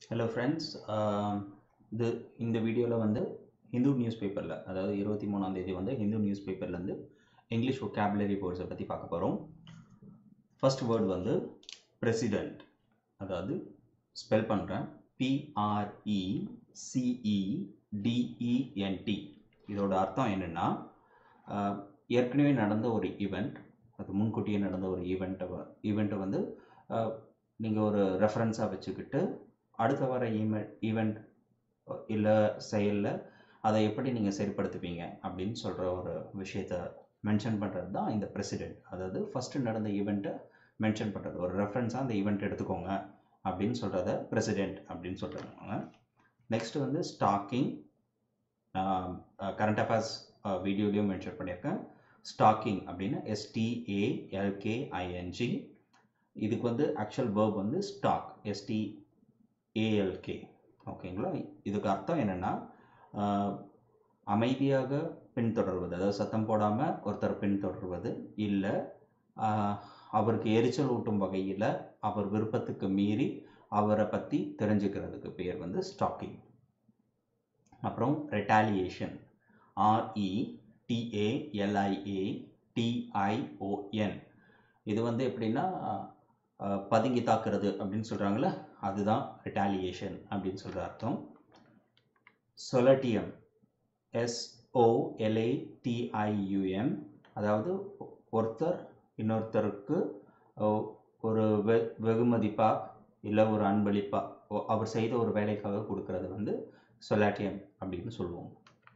Hello friends, இந்த வீடியோவில் வந்து ஹிந்து நியூஸ் பேப்பரில் அதாவது 23ஆம் தேதி வந்து ஹிந்து நியூஸ் பேப்பர்லேருந்து இங்கிலீஷ் vocabulary வேர்ட்ஸை பற்றி பார்க்க போகிறோம். ஃபர்ஸ்ட் வேர்டு வந்து பிரசிடென்ட், அதாவது ஸ்பெல் பண்ணுறேன் PRECEDENT. இதோட அர்த்தம் என்னென்னா ஏற்கனவே நடந்த ஒரு ஈவெண்ட், அது முன்கூட்டியே நடந்த ஒரு ஈவெண்ட்டை வந்து நீங்கள் ஒரு ரெஃபரன்ஸாக வச்சுக்கிட்டு அடுத்த வர ஈவெண்ட் இல்லை செயலில் அதை எப்படி நீங்கள் செயல்படுத்துவீங்க அப்படின்னு சொல்கிற ஒரு விஷயத்தை மென்ஷன் பண்ணுறது தான் இந்த பிரசிடென்ட். அதாவது ஃபஸ்ட்டு நடந்த ஈவெண்ட்டை மென்ஷன் பண்ணுறது, ஒரு ரெஃபரன்ஸாக அந்த ஈவெண்ட் எடுத்துக்கோங்க அப்படின்னு சொல்கிறத பிரசிடென்ட் அப்படின்னு சொல்கிறாங்க. நெக்ஸ்ட் வந்து ஸ்டாக்கிங், கரண்ட் அஃபேர்ஸ் வீடியோலையும் மென்ஷன் பண்ணியிருக்கேன். ஸ்டாக்கிங் அப்படின்னு STALKING. இதுக்கு வந்து ஆக்சுவல் வேர்ப் வந்து ஸ்டாக், STALK. ஓகேங்களா? இதுக்கு அர்த்தம் என்னென்னா அமைதியாக பின்தொடர்வது, அதாவது சத்தம் போடாமல் ஒருத்தர் பின்தொடர்வது, இல்லை அவருக்கு எரிச்சல் ஊட்டும் வகையில் அவர் விருப்பத்துக்கு மீறி அவரை பற்றி தெரிஞ்சுக்கிறதுக்கு பேர் வந்து ஸ்டாக்கிங். அப்புறம் ரெட்டாலியேஷன், RETALIATION. இது வந்து எப்படின்னா பதுங்கி தாக்குறது அப்படின்னு சொல்கிறாங்களே, அதுதான் ரெட்டாலியேஷன் அப்படின்னு சொல்கிற அர்த்தம். சொலட்டியம், SOLATIUM, அதாவது ஒருத்தர் இன்னொருத்தருக்கு ஒரு வெகுமதிப்பா இல்லை ஒரு அன்பளிப்பா அவர் செய்த ஒரு வேலைக்காக கொடுக்கறது வந்து சொலாட்டியம் அப்படின்னு சொல்லுவோம்.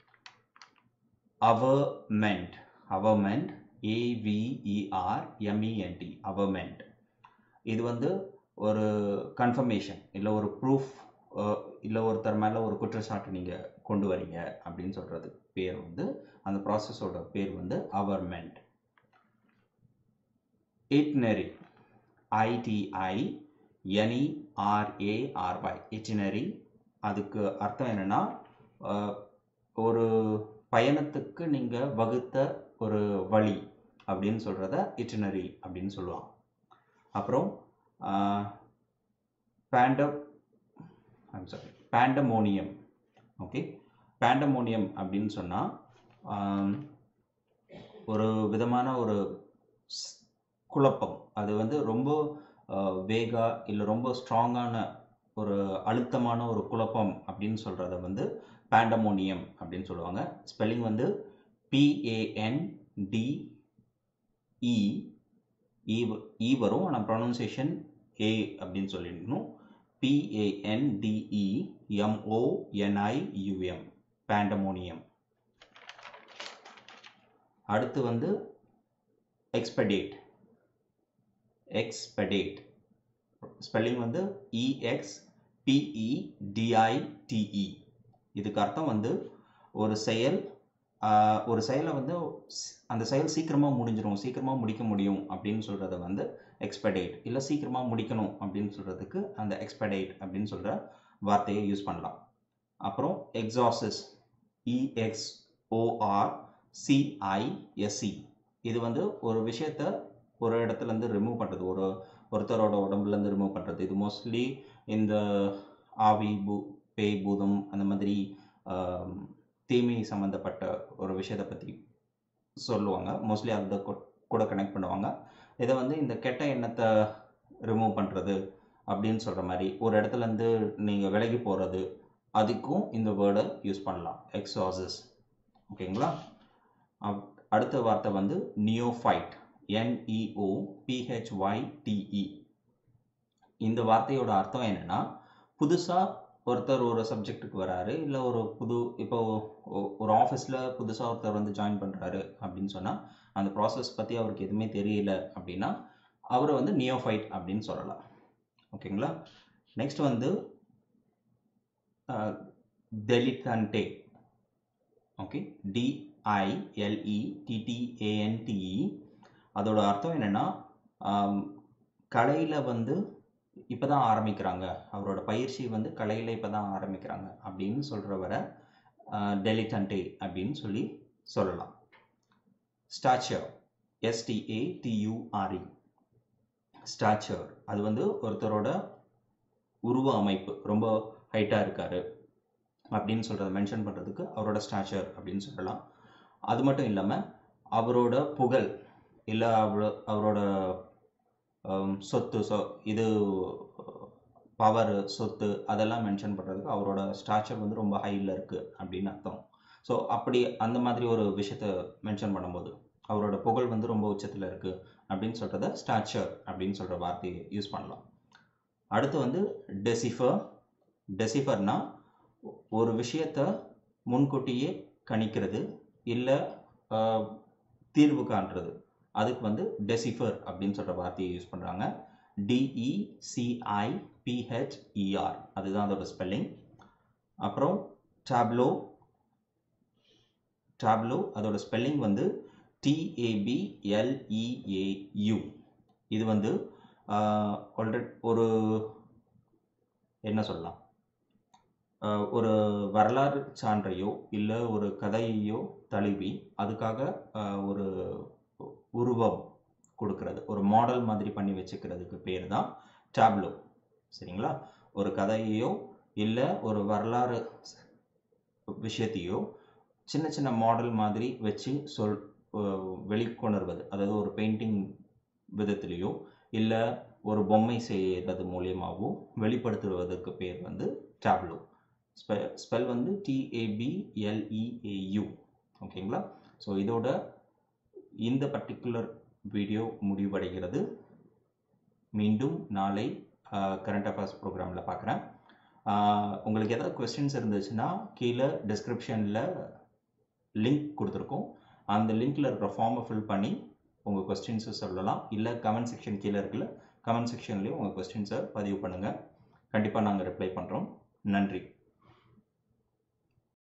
Averment, averment AVERMENT, averment. இது வந்து ஒரு கன்ஃபர்மேஷன் இல்லை ஒரு ப்ரூஃப் இல்லை ஒருத்தர் மேலே ஒரு குற்றச்சாட்டு நீங்கள் கொண்டு வரீங்க அப்படின்னு சொல்கிறதுக்கு பேர் வந்து, அந்த ப்ராசஸோட பேர் வந்து அவர்மெண்ட். இட்னரி, ITINERARY, இட்னரி. அதுக்கு அர்த்தம் என்னென்னா ஒரு பயணத்துக்கு நீங்கள் வகுத்த ஒரு வழி அப்படின்னு சொல்கிறத இட்னரி அப்படின்னு சொல்லுவாங்க. அப்புறம் பேண்டமோனியம். ஓகே, பேண்டமோனியம் அப்படின்னு சொன்னால் ஒரு விதமான ஒரு குழப்பம், அது வந்து ரொம்ப வேகா இல்லை ரொம்ப ஸ்ட்ராங்கான ஒரு அழுத்தமான ஒரு குழப்பம் அப்படின்னு சொல்கிறத வந்து பேண்டமோனியம் அப்படின்னு சொல்லுவாங்க. ஸ்பெல்லிங் வந்து PANDE வரும், ஆனால் ப்ரொனன்சியேஷன் A அப்படின்னு சொல்லிடணும். PANDEMONIUM, பேண்டமோனியம். அடுத்து வந்து எக்ஸ்பெடேட், எக்ஸ்பெடேட். ஸ்பெல்லிங் வந்து EXPEDITE. இதுக்கு அர்த்தம் வந்து ஒரு செயலை வந்து அந்த செயல் சீக்கிரமாக முடிஞ்சிடும், சீக்கிரமாக முடிக்க முடியும் அப்படின்னு சொல்கிறத வந்து எக்ஸ்பெடேட், இல்லை சீக்கிரமாக முடிக்கணும் அப்படின்னு சொல்கிறதுக்கு அந்த எக்ஸ்பெடேட் அப்படின்னு சொல்கிற வார்த்தையை யூஸ் பண்ணலாம். அப்புறம் எக்ஸாசிஸ், EXORCISE. இது வந்து ஒரு விஷயத்தை ஒரு இடத்துலேருந்து ரிமூவ் பண்ணுறது, ஒருத்தரோட உடம்புலேருந்து ரிமூவ் பண்ணுறது. இது மோஸ்ட்லி இந்த ஆவி, பேய், பூதம் அந்த மாதிரி தீமை சம்மந்தப்பட்ட ஒரு விஷயத்தை பற்றி சொல்லுவாங்க. மோஸ்ட்லி அதை கூட கனெக்ட் பண்ணுவாங்க. இதை வந்து இந்த கெட்ட எண்ணத்தை ரிமூவ் பண்ணுறது அப்படின்னு சொல்கிற மாதிரி, ஒரு இடத்துலேருந்து நீங்கள் விலகி போகிறது, அதுக்கும் இந்த வேர்டை யூஸ் பண்ணலாம், எக்ஸாசிஸ். ஓகேங்களா? அடுத்த வார்த்தை வந்து நியோஃபைட், NEOPHYTE. இந்த வார்த்தையோட அர்த்தம் என்னென்னா புதுசாக ஒருத்தர் ஒரு சப்ஜெக்ட்டுக்கு வராரு, இல்லை இப்போ ஒரு ஆஃபீஸில் புதுசாக ஒருத்தர் வந்து ஜாயின் பண்ணுறாரு அப்படின்னு சொன்னால் அந்த ப்ராசஸ் பற்றி அவருக்கு எதுவுமே தெரியல அப்படின்னா அவரை வந்து நியோஃபைட் அப்படின்னு சொல்லலாம். ஓகேங்களா? நெக்ஸ்ட் வந்து டெலிட்டன்டே. Okay, DILETTANTE. அதோட அர்த்தம் என்னென்னா கலையில் வந்து இப்போ தான் ஆரம்பிக்கிறாங்க, அவரோட பயிற்சி வந்து கலையில் இப்போ தான் ஆரம்பிக்கிறாங்க அப்படின்னு சொல்கிறவரை டெலிட்டன்டே அப்படின்னு சொல்லலாம். Stature, STATURE, stature. அது வந்து ஒருத்தரோட உருவ அமைப்பு ரொம்ப ஹைட்டாக இருக்கார் அப்படின்னு சொல்கிறத மென்ஷன் பண்ணுறதுக்கு அவரோட ஸ்டாச்சர் அப்படின்னு சொல்லலாம். அது மட்டும் இல்லாமல் அவரோட புகழ் இல்லை அவரோட சொத்து இது பவர் சொத்து அதெல்லாம் மென்ஷன் பண்ணுறதுக்கு அவரோட ஸ்டாச்சர் வந்து ரொம்ப ஹையில் இருக்குது அப்படின்னு அர்த்தம். ஸோ அப்படி அந்த மாதிரி ஒரு விஷயத்த மென்ஷன் பண்ணும்போது அவரோட புகழ் வந்து ரொம்ப உச்சத்தில் இருக்குது அப்படின்னு சொல்கிறத ஸ்டாச்சர் அப்படின்னு சொல்கிற வார்த்தையை யூஸ் பண்ணலாம். அடுத்து வந்து டெசிஃபர். டெசிஃபர்னா ஒரு விஷயத்தை முன்கூட்டியே கணிக்கிறது இல்லை தீர்வு காண்றது, அதுக்கு வந்து டெசிஃபர் அப்படின்னு சொல்கிற வார்த்தையை யூஸ் பண்ணுறாங்க. DECIPHER அதுதான் அதோட ஸ்பெல்லிங். அப்புறம் டேப்லோ. டேப்லோ அதோட ஸ்பெல்லிங் வந்து TABLEAU. இது வந்து ஒரு என்ன சொல்லலாம், ஒரு வரலாறு சான்றையோ இல்லை ஒரு கதையையோ தழுவி அதுக்காக ஒரு உருவம் கொடுக்கறது, ஒரு மாடல் மாதிரி பண்ணி வச்சுக்கிறதுக்கு பேர் தான் டேப்லோ. சரிங்களா? ஒரு கதையையோ இல்லை ஒரு வரலாறு விஷயத்தையோ சின்ன சின்ன மாடல் மாதிரி வச்சு வெளிக்கொணர்வது, அதாவது ஒரு பெயிண்டிங் விதத்திலேயோ இல்லை ஒரு பொம்மை செய்கிறது மூலியமாகவோ வெளிப்படுத்துவதற்கு பேர் வந்து டேப்லோ. ஸ்பெல் வந்து TABLEAU. ஓகேங்களா? ஸோ இதோட இந்த பர்டிகுலர் வீடியோ முடிவடைகிறது. மீண்டும் நாளை கரண்ட் அஃபேர்ஸ் ப்ரோக்ராமில் பார்க்குறேன். உங்களுக்கு ஏதாவது கொஸ்டின்ஸ் இருந்துச்சுன்னா கீழே டிஸ்கிரிப்ஷனில் லிங்க் கொடுத்துருக்கோம். அந்த லிங்க்கில் இருக்கிற ஃபார்மை ஃபில் பண்ணி உங்கள் கொஸ்டின்ஸை சொல்லலாம். இல்லை கமெண்ட் செக்ஷன் கீழே இருக்குல்ல, கமெண்ட் செக்ஷன்லேயும் உங்கள் கொஸ்டின்ஸை பதிவு பண்ணுங்கள். கண்டிப்பாக நாங்கள் ரிப்ளை பண்ணுறோம். நன்றி.